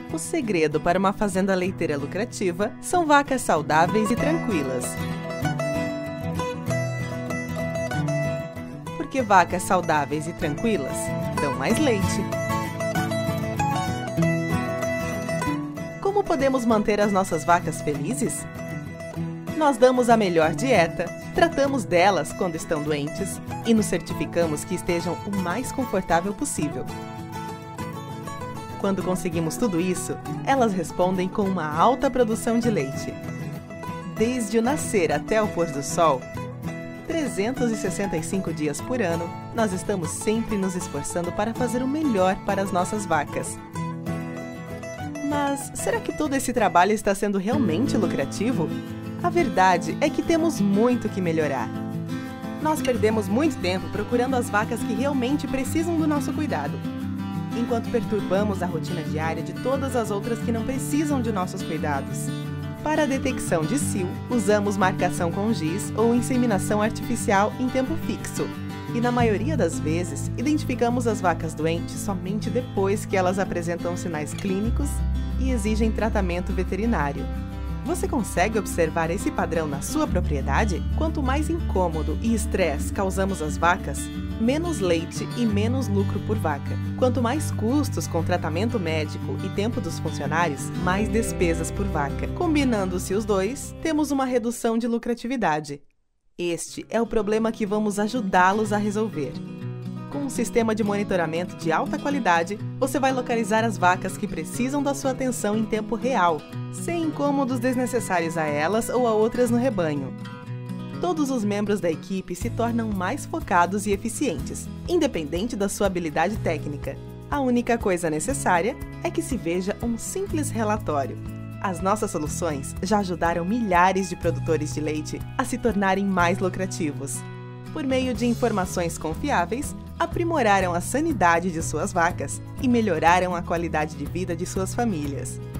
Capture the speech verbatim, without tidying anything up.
O segredo para uma fazenda leiteira lucrativa são vacas saudáveis e tranquilas. Porque vacas saudáveis e tranquilas dão mais leite. Como podemos manter as nossas vacas felizes? Nós damos a melhor dieta, tratamos delas quando estão doentes e nos certificamos que estejam o mais confortável possível. Quando conseguimos tudo isso, elas respondem com uma alta produção de leite. Desde o nascer até o pôr do sol, trezentos e sessenta e cinco dias por ano, nós estamos sempre nos esforçando para fazer o melhor para as nossas vacas. Mas será que todo esse trabalho está sendo realmente lucrativo? A verdade é que temos muito que melhorar. Nós perdemos muito tempo procurando as vacas que realmente precisam do nosso cuidado, enquanto perturbamos a rotina diária de todas as outras que não precisam de nossos cuidados. Para a detecção de cio, usamos marcação com giz ou inseminação artificial em tempo fixo. E na maioria das vezes, identificamos as vacas doentes somente depois que elas apresentam sinais clínicos e exigem tratamento veterinário. Você consegue observar esse padrão na sua propriedade? Quanto mais incômodo e estresse causamos às vacas, menos leite e menos lucro por vaca. Quanto mais custos com tratamento médico e tempo dos funcionários, mais despesas por vaca. Combinando-se os dois, temos uma redução de lucratividade. Este é o problema que vamos ajudá-los a resolver. Com um sistema de monitoramento de alta qualidade, você vai localizar as vacas que precisam da sua atenção em tempo real, sem incômodos desnecessários a elas ou a outras no rebanho. Todos os membros da equipe se tornam mais focados e eficientes, independente da sua habilidade técnica. A única coisa necessária é que se veja um simples relatório. As nossas soluções já ajudaram milhares de produtores de leite a se tornarem mais lucrativos. Por meio de informações confiáveis, aprimoraram a sanidade de suas vacas e melhoraram a qualidade de vida de suas famílias.